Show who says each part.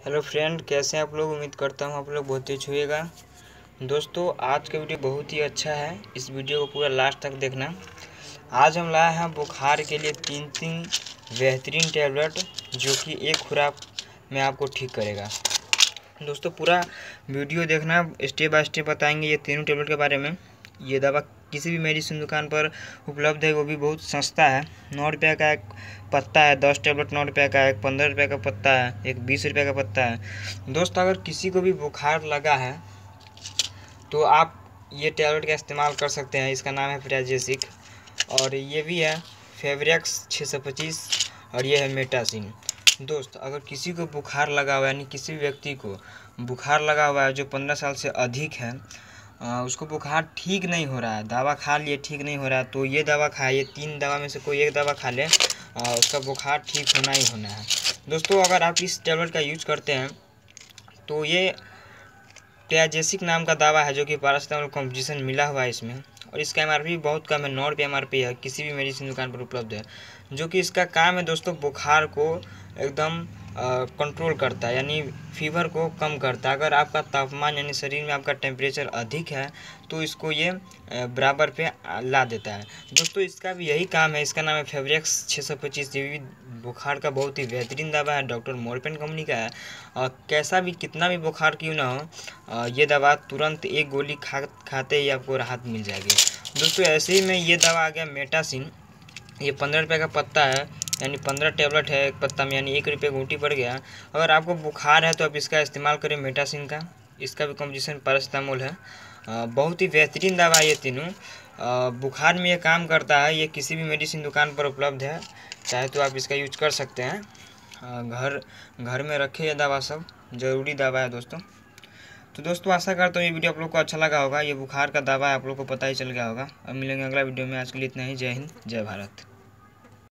Speaker 1: Hello friend, कैसे हैं आप लोग। उम्मीद करता हूँ आप लोग बहुत ही छुएगा। दोस्तों, आज का वीडियो बहुत ही अच्छा है, इस वीडियो को पूरा लास्ट तक देखना। आज हम लाए हैं बुखार के लिए तीन बेहतरीन टैबलेट जो कि एक खुराक में आपको ठीक करेगा। दोस्तों, पूरा वीडियो देखना, स्टेप बाय स्टेप बताएंगे ये तीनों टैबलेट के बारे में। ये दवा किसी भी मेडिसिन दुकान पर उपलब्ध है, वो भी बहुत सस्ता है। 9 रुपये का एक पत्ता है, 10 टैबलेट 9 रुपये का, एक 15 रुपये का पत्ता है, एक 20 रुपये का पत्ता है। दोस्तों, अगर किसी को भी बुखार लगा है तो आप ये टैबलेट का इस्तेमाल कर सकते हैं। इसका नाम है प्राजेसिक, और ये भी है फेवरेक्स 625, और ये है मेटासिन। दोस्त, अगर किसी को बुखार लगा हुआ है, यानी किसी व्यक्ति को बुखार लगा हुआ है जो 15 साल से अधिक है, उसको बुखार ठीक नहीं हो रहा है, दवा खा लिए ठीक नहीं हो रहा है, तो ये दवा खाइए। 3 दवा में से कोई एक दवा खा ले, उसका बुखार ठीक होना ही होना है। दोस्तों, अगर आप इस टैबलेट का यूज करते हैं तो ये प्राजेसिक नाम का दवा है जो कि पैरासिटामोल कॉम्पोजिशन मिला हुआ है इसमें, और इसका एमआरपी बहुत कम है, 9 रुपये एमआरपी है, किसी भी मेडिसिन दुकान पर उपलब्ध है। जो कि इसका काम है दोस्तों, बुखार को एकदम कंट्रोल करता है, यानी फीवर को कम करता है। अगर आपका तापमान यानी शरीर में आपका टेम्परेचर अधिक है तो इसको ये बराबर पे ला देता है। दोस्तों, इसका भी यही काम है। इसका नाम है फेवरेक्स 625। ये भी बुखार का बहुत ही बेहतरीन दवा है, डॉक्टर मोरपेन कंपनी का है। कैसा भी कितना भी बुखार क्यों ना हो, ये दवा तुरंत एक गोली खाते ही आपको राहत मिल जाएगी। दोस्तों, ऐसे ही में ये दवा आ गया मेटासिन। ये 15 रुपये का पत्ता है, यानी 15 टैबलेट है एक पत्ता में, यानी 1 रुपये घूंटी पड़ गया। अगर आपको बुखार है तो आप इसका इस्तेमाल करें मेटासिन का। इसका भी कॉम्पोजिशन पैरासिटामोल है। बहुत ही बेहतरीन दवा है ये तीनों। बुखार में ये काम करता है। ये किसी भी मेडिसिन दुकान पर उपलब्ध है, चाहे तो आप इसका यूज कर सकते हैं। घर में रखे ये दवा, सब ज़रूरी दवा है दोस्तों। तो दोस्तों, आशा करता हूँ ये वीडियो आप लोग को अच्छा लगा होगा। ये बुखार का दवा है, आप लोग को पता ही चल गया होगा। अब मिलेंगे अगला वीडियो में। आज के लिए इतना ही। जय हिंद, जय भारत।